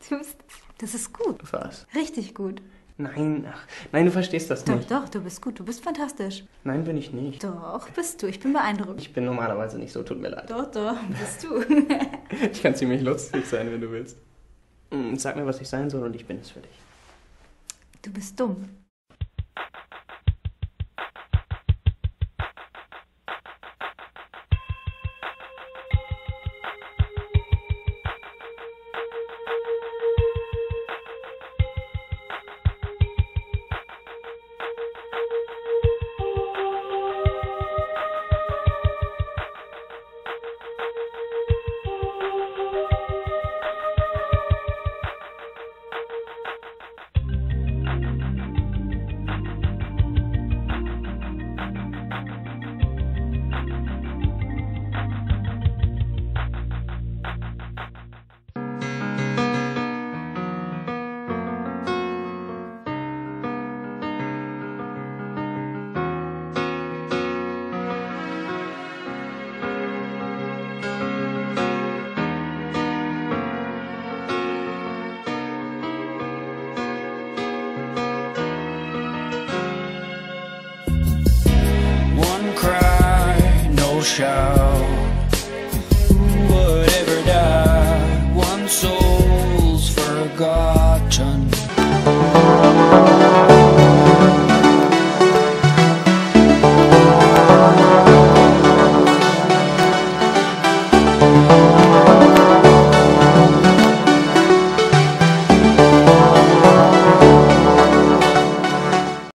Das ist gut. Was? Richtig gut. Nein, ach, nein, du verstehst das Doch, nicht. doch, du bist gut. Du bist fantastisch. Nein, bin ich nicht. Doch, bist du. Ich bin beeindruckt. Ich bin normalerweise nicht so, tut mir leid. Doch, doch, bist du. Ich kann ziemlich lustig sein, wenn du willst. Sag mir, was ich sein soll und ich bin es für dich. Du bist dumm. One cry, no shout.